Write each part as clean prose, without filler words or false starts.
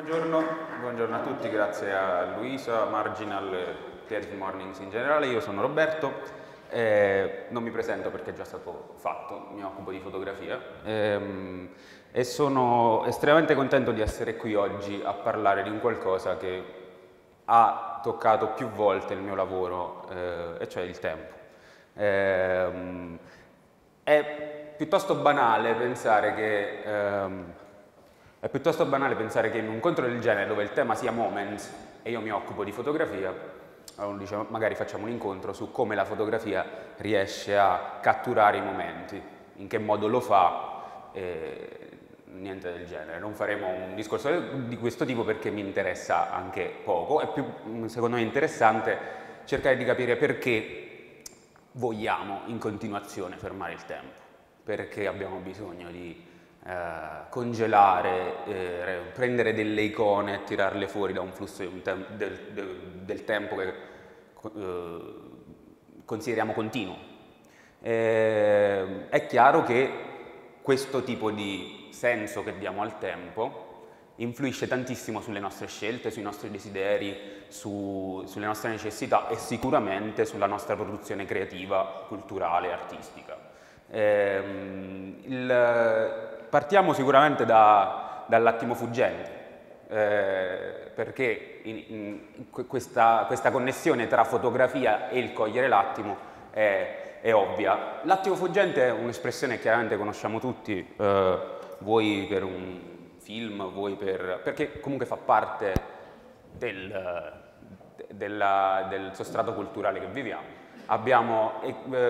Buongiorno a tutti, grazie a Luisa, Marginal, Creative Mornings in generale. Io sono Roberto, non mi presento perché è già stato fatto, mi occupo di fotografia e sono estremamente contento di essere qui oggi a parlare di un qualcosa che ha toccato più volte il mio lavoro, e cioè il tempo. È piuttosto banale pensare che in un incontro del genere, dove il tema sia Moments e io mi occupo di fotografia, diciamo, magari facciamo un incontro su come la fotografia riesce a catturare i momenti, in che modo lo fa, niente del genere. Non faremo un discorso di questo tipo perché mi interessa anche poco. È più, secondo me, interessante cercare di capire perché vogliamo in continuazione fermare il tempo, perché abbiamo bisogno di congelare, prendere delle icone e tirarle fuori da un flusso del tempo che consideriamo continuo. È chiaro che questo tipo di senso che diamo al tempo influisce tantissimo sulle nostre scelte, sui nostri desideri, sulle nostre necessità e sicuramente sulla nostra produzione creativa, culturale, artistica. Partiamo sicuramente dall'attimo fuggente, perché questa connessione tra fotografia e il cogliere l'attimo è ovvia. L'attimo fuggente è un'espressione che chiaramente conosciamo tutti, voi per un film, voi perché comunque fa parte del sostrato culturale che viviamo. Abbiamo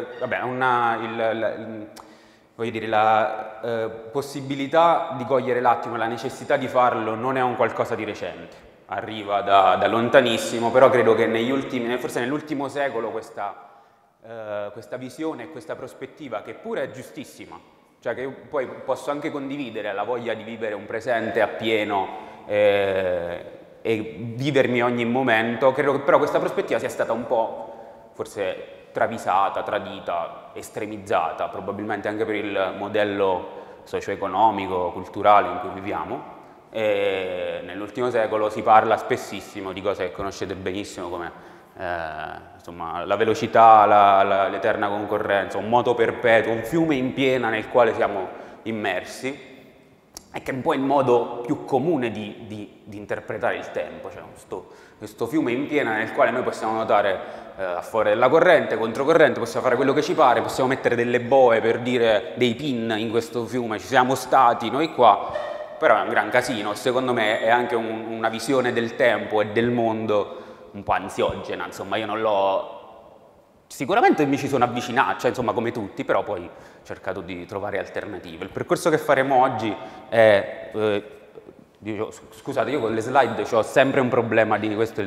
la possibilità di cogliere l'attimo e la necessità di farlo non è un qualcosa di recente, arriva da lontanissimo, però credo che forse nell'ultimo secolo questa visione e questa prospettiva, che pure è giustissima, cioè che io poi posso anche condividere la voglia di vivere un presente appieno e vivermi ogni momento, credo che però questa prospettiva sia stata un po' forse travisata, tradita, estremizzata, probabilmente anche per il modello socio-economico, culturale in cui viviamo. E nell'ultimo secolo si parla spessissimo di cose che conoscete benissimo come insomma, la velocità, l'eterna concorrenza, un moto perpetuo, un fiume in piena nel quale siamo immersi, e che è un po' il modo più comune di interpretare il tempo, cioè questo fiume in piena nel quale noi possiamo nuotare a favore della corrente, controcorrente, possiamo fare quello che ci pare, possiamo mettere delle boe per dire dei pin in questo fiume, ci siamo stati noi qua, però è un gran casino e secondo me è anche una visione del tempo e del mondo un po' ansiogena, insomma io non l'ho... Sicuramente mi ci sono avvicinato, cioè insomma come tutti, però poi ho cercato di trovare alternative. Il percorso che faremo oggi è... scusate, io con le slide ho sempre un problema di questo,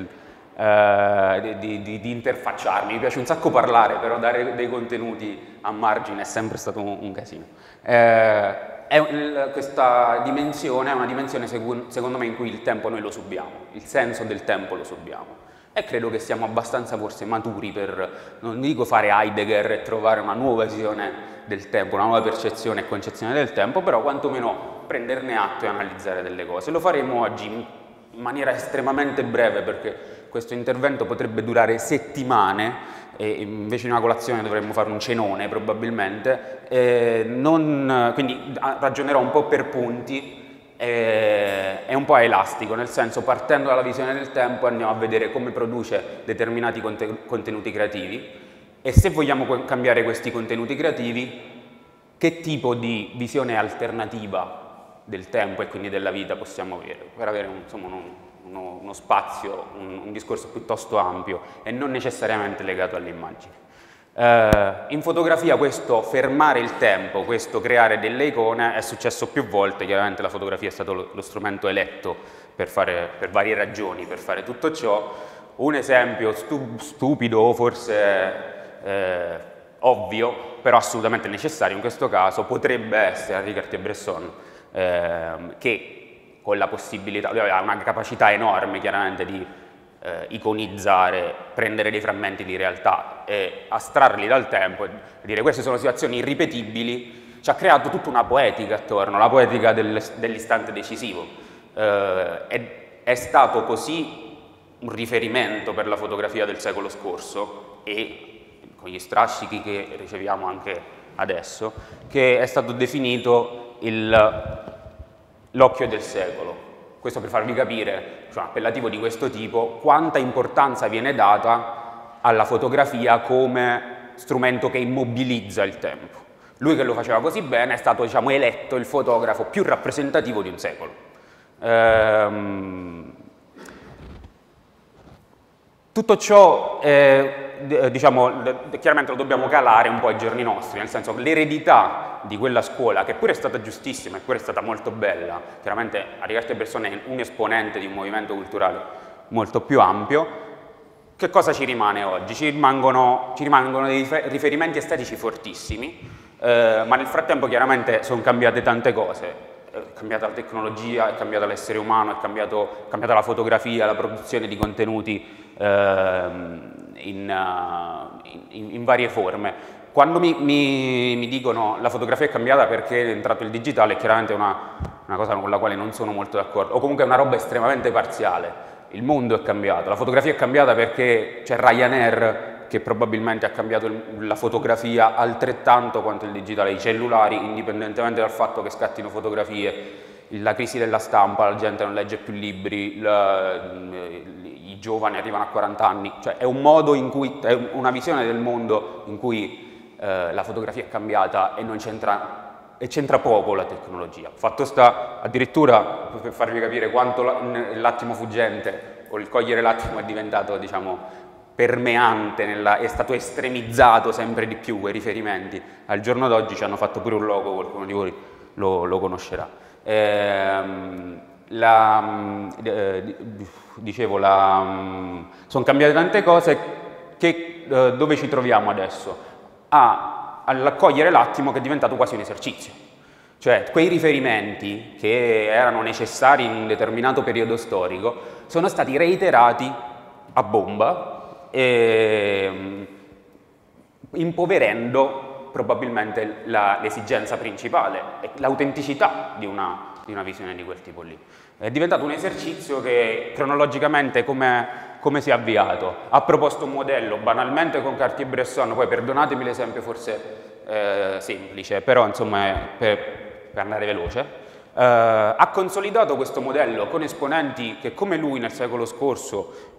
di interfacciarmi, mi piace un sacco parlare, però dare dei contenuti a margine è sempre stato un casino. Questa dimensione è una dimensione secondo me in cui il tempo noi lo subiamo, il senso del tempo lo subiamo. E credo che siamo abbastanza forse maturi per, non dico fare Heidegger e trovare una nuova visione del tempo, una nuova percezione e concezione del tempo, però quantomeno prenderne atto e analizzare delle cose. Lo faremo oggi in maniera estremamente breve perché questo intervento potrebbe durare settimane e invece di una colazione dovremmo fare un cenone probabilmente, quindi ragionerò un po' per punti. È un po' elastico, nel senso, partendo dalla visione del tempo andiamo a vedere come produce determinati contenuti creativi e se vogliamo cambiare questi contenuti creativi, che tipo di visione alternativa del tempo e quindi della vita possiamo avere, per avere insomma, uno spazio, un discorso piuttosto ampio e non necessariamente legato alle immagini. In fotografia questo fermare il tempo, questo creare delle icone è successo più volte, chiaramente la fotografia è stato lo strumento eletto per varie ragioni, per fare tutto ciò. Un esempio stupido o forse ovvio, però assolutamente necessario in questo caso, potrebbe essere Henri Cartier-Bresson, che con la possibilità, aveva una capacità enorme chiaramente di iconizzare, prendere dei frammenti di realtà e astrarli dal tempo e dire queste sono situazioni irripetibili, ci ha creato tutta una poetica attorno, la poetica dell'istante decisivo. E è stato così un riferimento per la fotografia del secolo scorso, e con gli strascichi che riceviamo anche adesso, che è stato definito l'occhio del secolo. Questo per farvi capire, cioè, un appellativo di questo tipo, quanta importanza viene data alla fotografia come strumento che immobilizza il tempo. Lui, che lo faceva così bene, è stato, diciamo, eletto il fotografo più rappresentativo di un secolo. Tutto ciò, diciamo, chiaramente lo dobbiamo calare un po' ai giorni nostri, nel senso che l'eredità di quella scuola, che pure è stata giustissima e pure è stata molto bella, chiaramente Arigaste Bresson è un esponente di un movimento culturale molto più ampio. Che cosa ci rimane oggi? Ci rimangono dei riferimenti estetici fortissimi, ma nel frattempo chiaramente sono cambiate tante cose. È cambiata la tecnologia, è cambiato l'essere umano, è cambiata la fotografia, la produzione di contenuti in varie forme. Quando mi dicono la fotografia è cambiata perché è entrato il digitale, è chiaramente una cosa con la quale non sono molto d'accordo, o comunque è una roba estremamente parziale. Il mondo è cambiato, la fotografia è cambiata perché c'è Ryanair che probabilmente ha cambiato la fotografia altrettanto quanto il digitale, i cellulari, indipendentemente dal fatto che scattino fotografie, la crisi della stampa, la gente non legge più libri, i giovani arrivano a 40 anni, cioè è un modo in cui, è una visione del mondo in cui la fotografia è cambiata e non c'entra. E c'entra poco la tecnologia. Fatto sta, addirittura, per farvi capire quanto l'attimo fuggente o il cogliere l'attimo è diventato, diciamo, permeante, è stato estremizzato sempre di più quei riferimenti. Al giorno d'oggi ci hanno fatto pure un logo, qualcuno di voi lo conoscerà. Sono cambiate tante cose che dove ci troviamo adesso? All'accogliere l'attimo che è diventato quasi un esercizio. Cioè, quei riferimenti che erano necessari in un determinato periodo storico sono stati reiterati a bomba, impoverendo probabilmente l'esigenza principale, l'autenticità di una visione di quel tipo lì. È diventato un esercizio che cronologicamente come si è avviato? Ha proposto un modello banalmente con Cartier-Bresson, poi perdonatemi l'esempio forse semplice, però insomma per andare veloce, ha consolidato questo modello con esponenti che come lui nel secolo scorso,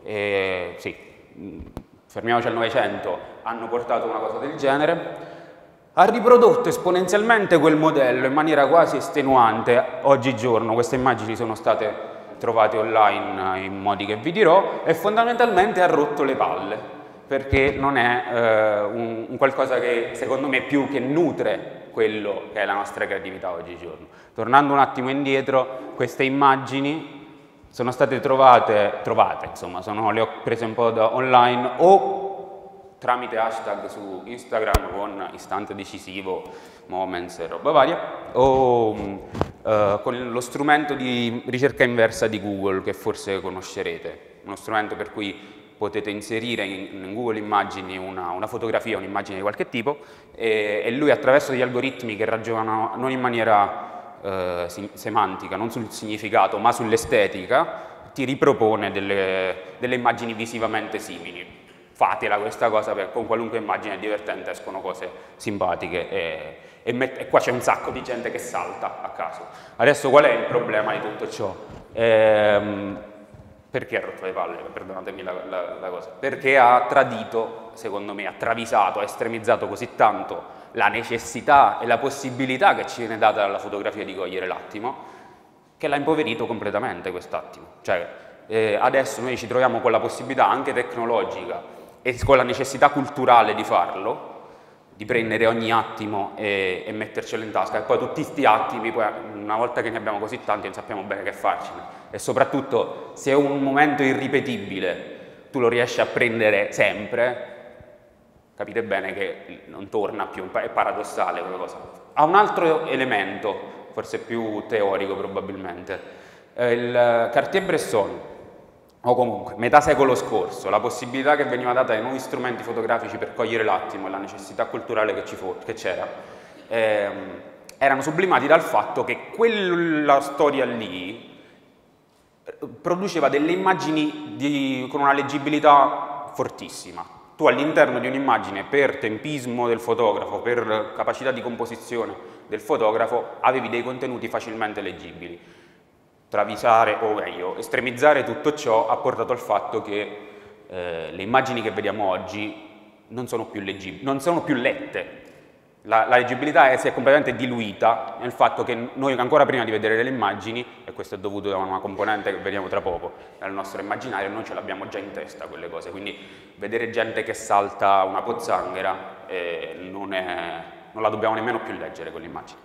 fermiamoci al Novecento, hanno portato una cosa del genere. Ha riprodotto esponenzialmente quel modello in maniera quasi estenuante oggigiorno. Queste immagini sono state trovate online in modi che vi dirò, e fondamentalmente ha rotto le palle, perché non è un qualcosa che secondo me più che nutre quello che è la nostra creatività oggigiorno. Tornando un attimo indietro, queste immagini sono state trovate, insomma, le ho prese un po' da online o tramite hashtag su Instagram con istante decisivo, moments e roba varia, o con lo strumento di ricerca inversa di Google, che forse conoscerete, uno strumento per cui potete inserire in Google Immagini una fotografia, un'immagine di qualche tipo, e lui attraverso degli algoritmi che ragionano non in maniera semantica, non sul significato, ma sull'estetica, ti ripropone delle immagini visivamente simili. Fatela questa cosa, perché con qualunque immagine divertente escono cose simpatiche e qua c'è un sacco di gente che salta a caso. Adesso qual è il problema di tutto ciò? Perché ha rotto le palle? Perdonatemi la cosa. Perché ha tradito, secondo me, ha travisato, ha estremizzato così tanto la necessità e la possibilità che ci viene data dalla fotografia di cogliere l'attimo, che l'ha impoverito completamente quest'attimo. Cioè, adesso noi ci troviamo con la possibilità anche tecnologica e con la necessità culturale di farlo, di prendere ogni attimo e mettercelo in tasca, e poi tutti questi attimi, poi, una volta che ne abbiamo così tanti, non sappiamo bene che farcene. E soprattutto, se è un momento irripetibile, tu lo riesci a prendere sempre, capite bene che non torna più, è paradossale quella cosa. Ha un altro elemento, forse più teorico probabilmente, il Cartier-Bresson, o comunque metà secolo scorso, la possibilità che veniva data ai nuovi strumenti fotografici per cogliere l'attimo e la necessità culturale che c'era, erano sublimati dal fatto che quella storia lì produceva delle immagini con una leggibilità fortissima. Tu all'interno di un'immagine, per tempismo del fotografo, per capacità di composizione del fotografo, avevi dei contenuti facilmente leggibili. Travisare, o meglio, estremizzare tutto ciò ha portato al fatto che le immagini che vediamo oggi non sono più leggibili, non sono più lette. La leggibilità si è completamente diluita nel fatto che noi ancora prima di vedere le immagini, e questo è dovuto a una componente che vediamo tra poco nel nostro immaginario, noi ce l'abbiamo già in testa quelle cose, quindi vedere gente che salta una pozzanghera non la dobbiamo nemmeno più leggere quell'immagine.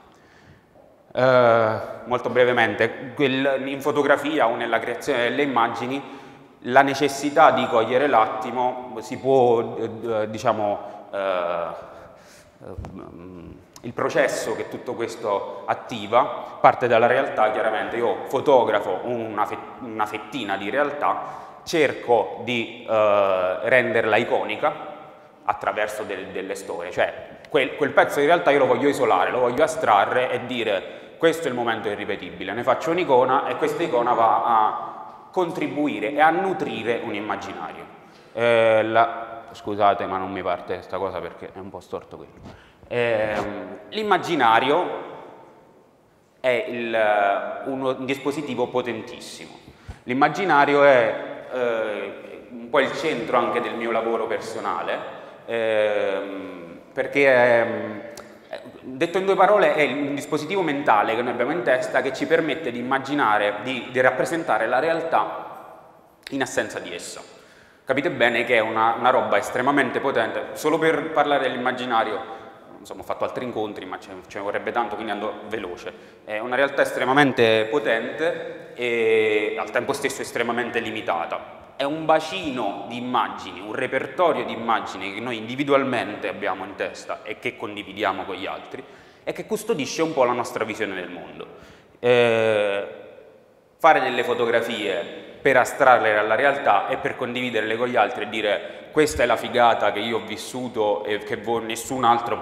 Molto brevemente, in fotografia o nella creazione delle immagini la necessità di cogliere l'attimo si può, il processo che tutto questo attiva parte dalla realtà. Chiaramente io fotografo una fettina di realtà, cerco di renderla iconica attraverso delle storie, cioè quel pezzo di realtà io lo voglio isolare, lo voglio astrarre e dire questo è il momento irripetibile, ne faccio un'icona e questa icona va a contribuire e a nutrire un immaginario. Scusate, ma non mi parte questa cosa perché è un po' storto quello. L'immaginario è un dispositivo potentissimo. L'immaginario è un po' il centro anche del mio lavoro personale, perché detto in due parole è un dispositivo mentale che noi abbiamo in testa che ci permette di immaginare, di rappresentare la realtà in assenza di essa. Capite bene che è una roba estremamente potente. Solo per parlare dell'immaginario, insomma, ho fatto altri incontri, ma ce ne vorrebbe tanto, quindi ando veloce. È una realtà estremamente potente e al tempo stesso estremamente limitata. È un bacino di immagini, un repertorio di immagini che noi individualmente abbiamo in testa e che condividiamo con gli altri e che custodisce un po' la nostra visione del mondo. Fare delle fotografie per astrarle dalla realtà e per condividerle con gli altri e dire questa è la figata che io ho vissuto e che nessun altro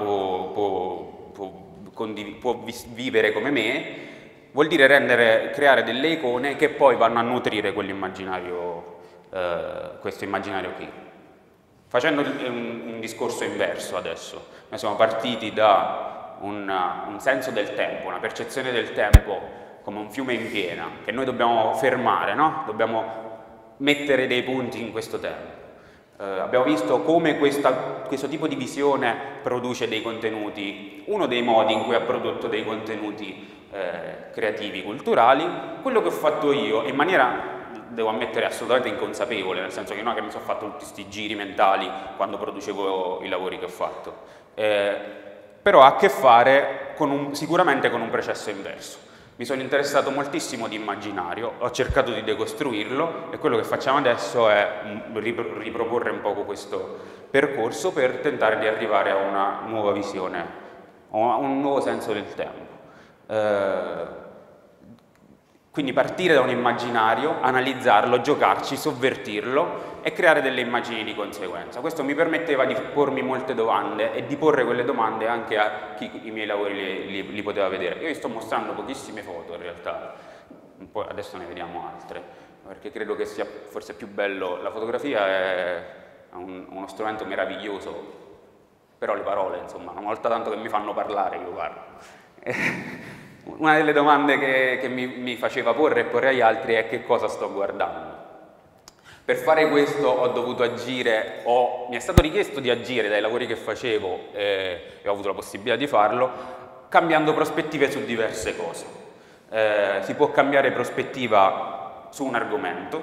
può vivere come me, vuol dire creare delle icone che poi vanno a nutrire quell'immaginario, questo immaginario qui. Facendo un discorso inverso adesso, noi siamo partiti da un senso del tempo, una percezione del tempo come un fiume in piena, che noi dobbiamo fermare, no? Dobbiamo mettere dei punti in questo tempo. Abbiamo visto come questo tipo di visione produce dei contenuti, uno dei modi in cui ha prodotto dei contenuti creativi, culturali. Quello che ho fatto io, in maniera, devo ammettere, assolutamente inconsapevole, nel senso che non è che mi sono fatto tutti questi giri mentali quando producevo i lavori che ho fatto, però ha a che fare sicuramente con un processo inverso. Mi sono interessato moltissimo di immaginario, ho cercato di decostruirlo e quello che facciamo adesso è riproporre un poco questo percorso per tentare di arrivare a una nuova visione, a un nuovo senso del tempo. Quindi partire da un immaginario, analizzarlo, giocarci, sovvertirlo e creare delle immagini di conseguenza. Questo mi permetteva di pormi molte domande e di porre quelle domande anche a chi i miei lavori li poteva vedere. Io vi sto mostrando pochissime foto in realtà, poi adesso ne vediamo altre, perché credo che sia forse più bello. La fotografia è uno strumento meraviglioso, però le parole, insomma, una volta tanto che mi fanno parlare io parlo. Una delle domande che mi faceva porre e porre agli altri è che cosa sto guardando. Per fare questo ho dovuto agire, mi è stato richiesto di agire dai lavori che facevo e ho avuto la possibilità di farlo, cambiando prospettive su diverse cose. Si può cambiare prospettiva su un argomento,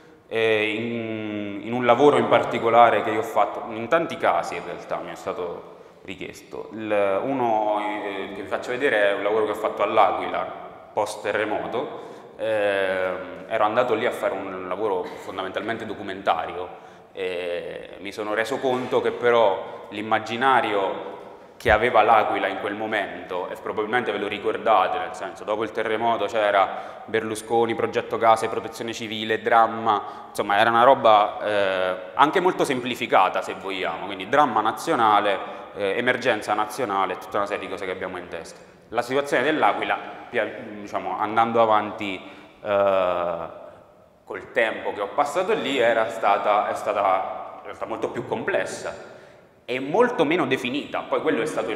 in un lavoro in particolare che io ho fatto, in tanti casi in realtà mi è stato richiesto. Uno che vi faccio vedere è un lavoro che ho fatto all'Aquila post terremoto. Ero andato lì a fare un lavoro fondamentalmente documentario e mi sono reso conto che però l'immaginario che aveva l'Aquila in quel momento, e probabilmente ve lo ricordate, nel senso, dopo il terremoto c'era Berlusconi, progetto case, protezione civile, dramma, insomma era una roba anche molto semplificata se vogliamo, quindi dramma nazionale, emergenza nazionale, tutta una serie di cose che abbiamo in testa. La situazione dell'Aquila, diciamo, andando avanti, col tempo che ho passato lì è stata in realtà molto più complessa e molto meno definita. Poi quello è stato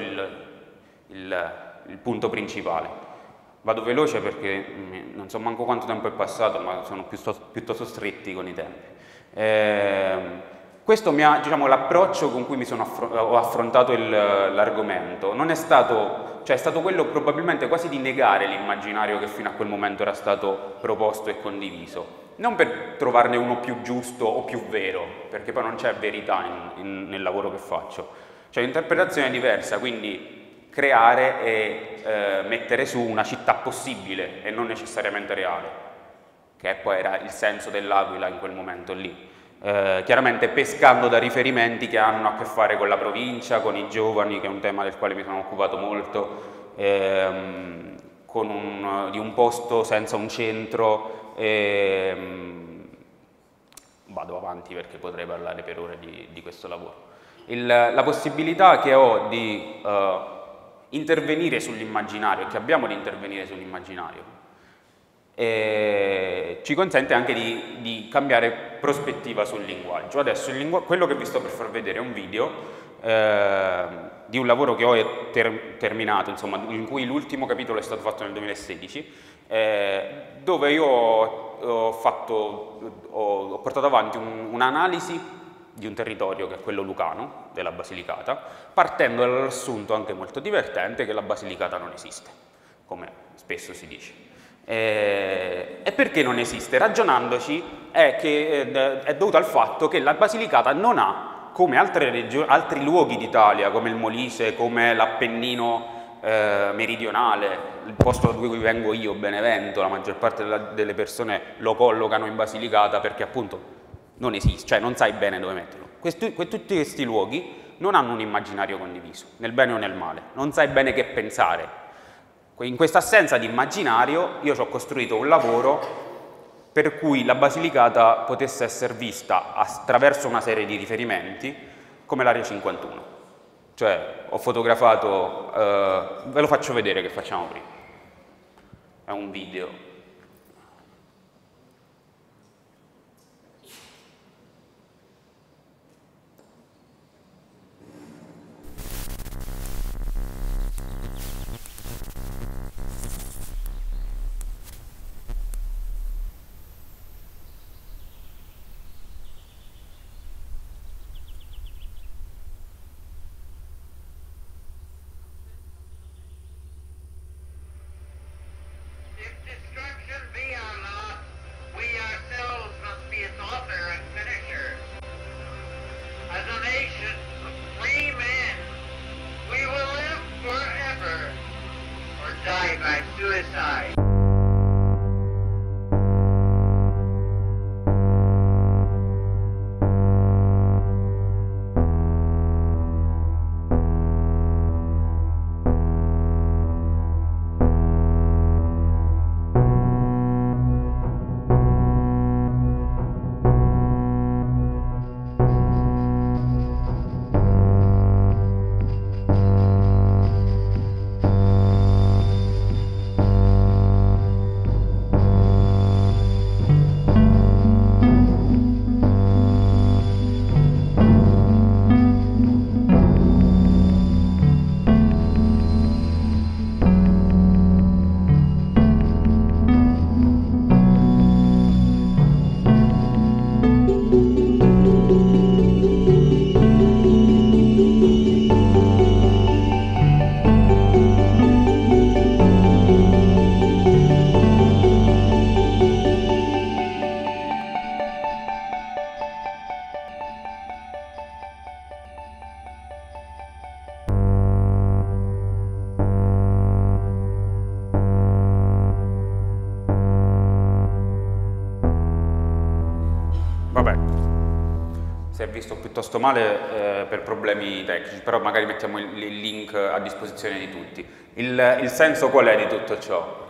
il punto principale. Vado veloce perché non so manco quanto tempo è passato, ma sono piuttosto stretti con i tempi. Questo mi ha, diciamo, l'approccio con cui ho affrontato l'argomento non è stato, cioè è stato quello probabilmente quasi di negare l'immaginario che fino a quel momento era stato proposto e condiviso, non per trovarne uno più giusto o più vero, perché poi non c'è verità nel lavoro che faccio, c'è un'interpretazione diversa, quindi creare e mettere su una città possibile e non necessariamente reale, che poi era il senso dell'Aquila in quel momento lì. Chiaramente pescando da riferimenti che hanno a che fare con la provincia, con i giovani, che è un tema del quale mi sono occupato molto, di un posto senza un centro. Vado avanti perché potrei parlare per ore di questo lavoro. La possibilità che ho di intervenire sull'immaginario, che abbiamo di intervenire sull'immaginario, ci consente anche di cambiare prospettiva sul linguaggio. Adesso quello che vi sto per far vedere è un video di un lavoro che ho terminato, insomma, in cui l'ultimo capitolo è stato fatto nel 2016, dove io ho portato avanti un'analisi di un territorio che è quello lucano, della Basilicata, partendo dall'assunto anche molto divertente che la Basilicata non esiste, come spesso si dice. E perché non esiste? Ragionandoci è dovuto al fatto che la Basilicata non ha, come altri luoghi d'Italia, come il Molise, come l'Appennino meridionale, il posto da cui vengo io, Benevento, la maggior parte delle persone lo collocano in Basilicata perché appunto non esiste, cioè non sai bene dove metterlo. Tutti questi luoghi non hanno un immaginario condiviso, nel bene o nel male, non sai bene che pensare. In questa assenza di immaginario io ci ho costruito un lavoro per cui la Basilicata potesse essere vista attraverso una serie di riferimenti come l'Area 51. Cioè ho fotografato, ve lo faccio vedere che facciamo prima, è un video. Vabbè, si è visto piuttosto male per problemi tecnici, però magari mettiamo il link a disposizione di tutti. Il senso qual è di tutto ciò?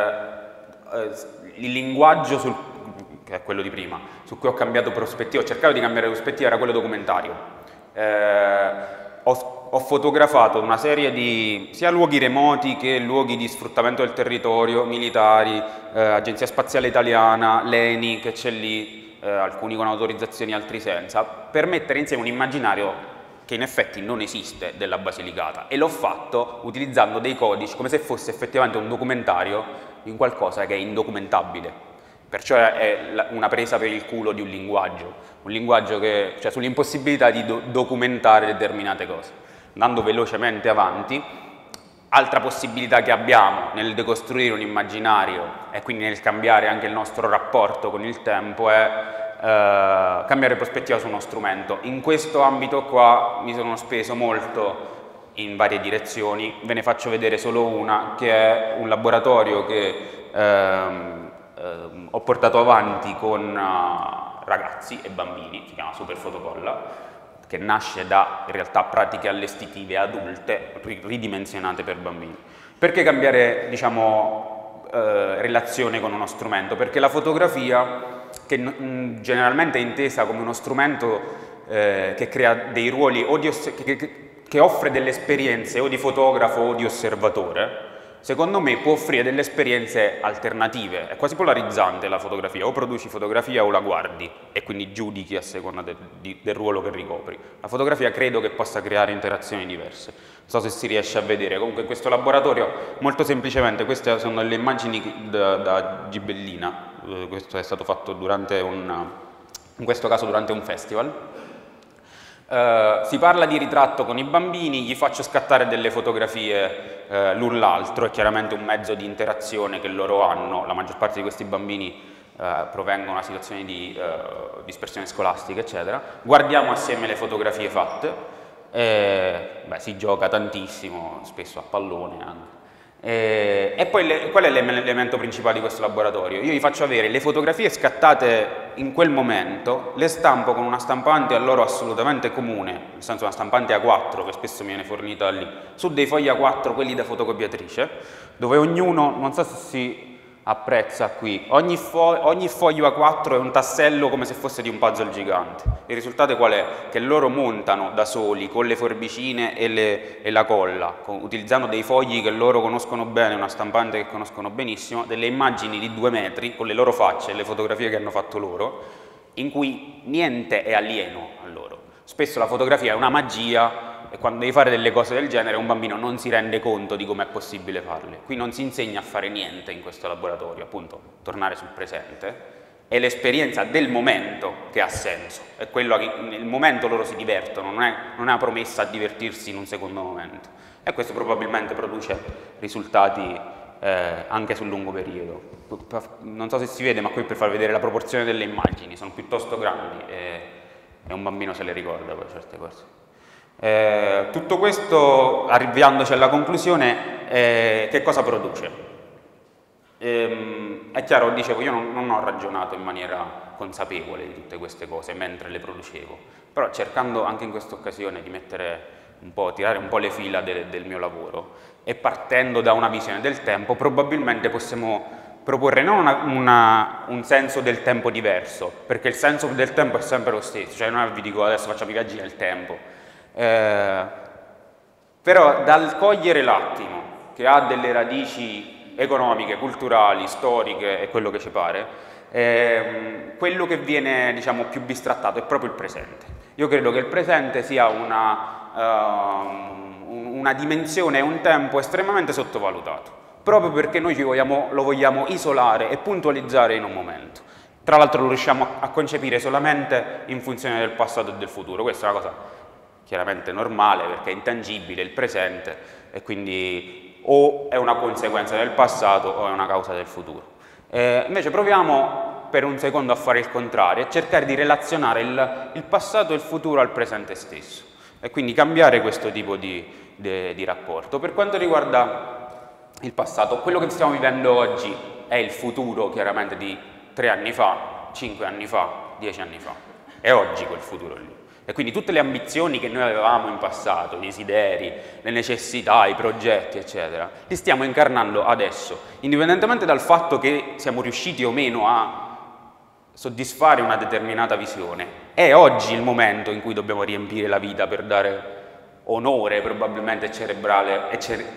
Il linguaggio, che è quello di prima, su cui ho cambiato prospettiva, ho cercato di cambiare prospettiva, era quello documentario. ho fotografato una serie di sia luoghi remoti che luoghi di sfruttamento del territorio, militari, Agenzia Spaziale Italiana, l'ENI che c'è lì, alcuni con autorizzazioni, altri senza, per mettere insieme un immaginario che in effetti non esiste della Basilicata, e l'ho fatto utilizzando dei codici come se fosse effettivamente un documentario in qualcosa che è indocumentabile. Perciò è una presa per il culo di un linguaggio che, cioè sull'impossibilità di documentare determinate cose. Andando velocemente avanti, altra possibilità che abbiamo nel decostruire un immaginario e quindi nel cambiare anche il nostro rapporto con il tempo è cambiare prospettiva su uno strumento. In questo ambito qua mi sono speso molto in varie direzioni, ve ne faccio vedere solo una, che è un laboratorio che ho portato avanti con ragazzi e bambini, si chiama Super Fotocolla, che nasce da in realtà pratiche allestitive adulte ridimensionate per bambini. Perché cambiare, diciamo, relazione con uno strumento? Perché la fotografia, che generalmente è intesa come uno strumento che crea dei ruoli o che offre delle esperienze o di fotografo o di osservatore, secondo me può offrire delle esperienze alternative. È quasi polarizzante la fotografia: o produci fotografia o la guardi e quindi giudichi a seconda del ruolo che ricopri. La fotografia credo che possa creare interazioni diverse. Non so se si riesce a vedere. Comunque in questo laboratorio, molto semplicemente, queste sono delle immagini da gibellina. Questo è stato fatto durante in questo caso durante un festival. Si parla di ritratto con i bambini, gli faccio scattare delle fotografie l'un l'altro, è chiaramente un mezzo di interazione che loro hanno. La maggior parte di questi bambini provengono da situazioni di dispersione scolastica, eccetera. Guardiamo assieme le fotografie fatte, si gioca tantissimo, spesso a pallone anche. E poi qual è l'elemento principale di questo laboratorio? Io vi faccio avere le fotografie scattate in quel momento, le stampo con una stampante a loro assolutamente comune, nel senso una stampante A4 che spesso mi viene fornita lì, su dei fogli A4, quelli da fotocopiatrice, dove ognuno, non so se si apprezza qui, ogni foglio A4 è un tassello come se fosse di un puzzle gigante. Il risultato qual è? Che loro montano da soli con le forbicine e la colla, utilizzando dei fogli che loro conoscono bene, una stampante che conoscono benissimo, delle immagini di 2 metri con le loro facce e le fotografie che hanno fatto loro, in cui niente è alieno a loro. Spesso la fotografia è una magia e quando devi fare delle cose del genere un bambino non si rende conto di come è possibile farle. Qui non si insegna a fare niente in questo laboratorio, appunto, tornare sul presente. È l'esperienza del momento che ha senso, è quello che nel momento loro si divertono, non è una promessa a divertirsi in un secondo momento. E questo probabilmente produce risultati anche sul lungo periodo. Non so se si vede, ma qui per far vedere la proporzione delle immagini, sono piuttosto grandi e un bambino se le ricorda poi certe cose. Tutto questo, arrivandoci alla conclusione, che cosa produce? È chiaro, dicevo, io non ho ragionato in maniera consapevole di tutte queste cose mentre le producevo, però cercando anche in questa occasione di tirare un po' le fila del mio lavoro e partendo da una visione del tempo, probabilmente possiamo proporre non un senso del tempo diverso, perché il senso del tempo è sempre lo stesso, cioè non vi dico adesso facciamo i viaggi nel tempo, però dal cogliere l'attimo, che ha delle radici economiche, culturali, storiche e quello che ci pare, quello che viene, diciamo, più bistrattato è proprio il presente. Io credo che il presente sia una dimensione e un tempo estremamente sottovalutato, proprio perché noi lo vogliamo isolare e puntualizzare in un momento. Tra l'altro lo riusciamo a concepire solamente in funzione del passato e del futuro. Questa è una cosa chiaramente normale perché è intangibile il presente e quindi o è una conseguenza del passato o è una causa del futuro. Invece proviamo per un secondo a fare il contrario e cercare di relazionare il passato e il futuro al presente stesso e quindi cambiare questo tipo di rapporto. Per quanto riguarda il passato, quello che stiamo vivendo oggi è il futuro chiaramente di 3 anni fa, 5 anni fa, 10 anni fa. È oggi quel futuro lì. E quindi tutte le ambizioni che noi avevamo in passato, i desideri, le necessità, i progetti, eccetera, li stiamo incarnando adesso, indipendentemente dal fatto che siamo riusciti o meno a soddisfare una determinata visione. È oggi il momento in cui dobbiamo riempire la vita per dare onore probabilmente celebrare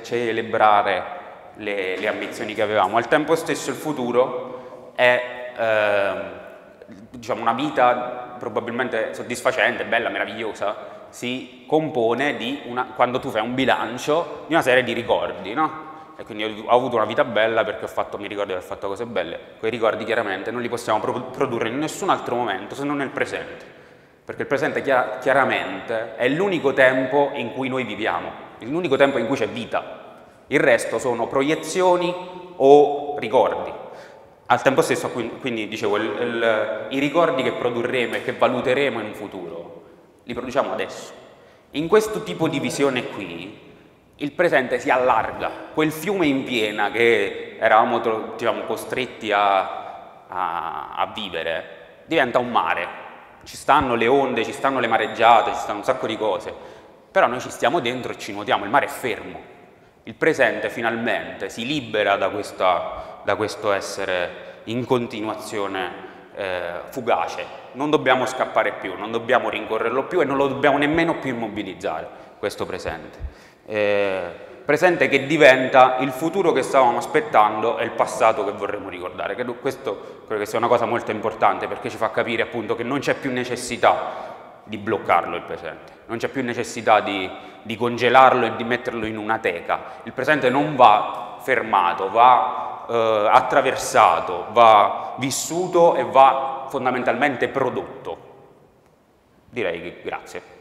le ambizioni che avevamo. Al tempo stesso il futuro è diciamo una vita probabilmente soddisfacente, bella, meravigliosa, si compone di quando tu fai un bilancio di una serie di ricordi, no? E quindi ho avuto una vita bella perché mi ricordo di aver fatto cose belle. Quei ricordi chiaramente non li possiamo produrre in nessun altro momento se non nel presente, perché il presente chiaramente è l'unico tempo in cui noi viviamo, l'unico tempo in cui c'è vita. Il resto sono proiezioni o ricordi. Al tempo stesso, quindi dicevo, i ricordi che produrremo e che valuteremo in un futuro, li produciamo adesso. In questo tipo di visione qui, il presente si allarga, quel fiume in piena che eravamo diciamo, costretti a vivere, diventa un mare. Ci stanno le onde, ci stanno le mareggiate, ci stanno un sacco di cose, però noi ci stiamo dentro e ci nuotiamo, il mare è fermo. Il presente finalmente si libera da questo essere in continuazione fugace. Non dobbiamo scappare più, non dobbiamo rincorrerlo più e non lo dobbiamo nemmeno più immobilizzare, questo presente. Presente che diventa il futuro che stavamo aspettando e il passato che vorremmo ricordare. Questo credo che sia una cosa molto importante, perché ci fa capire appunto che non c'è più necessità di bloccarlo il presente, non c'è più necessità di congelarlo e di metterlo in una teca. Il presente non va fermato, va attraversato, va vissuto e va fondamentalmente prodotto. Direi che grazie.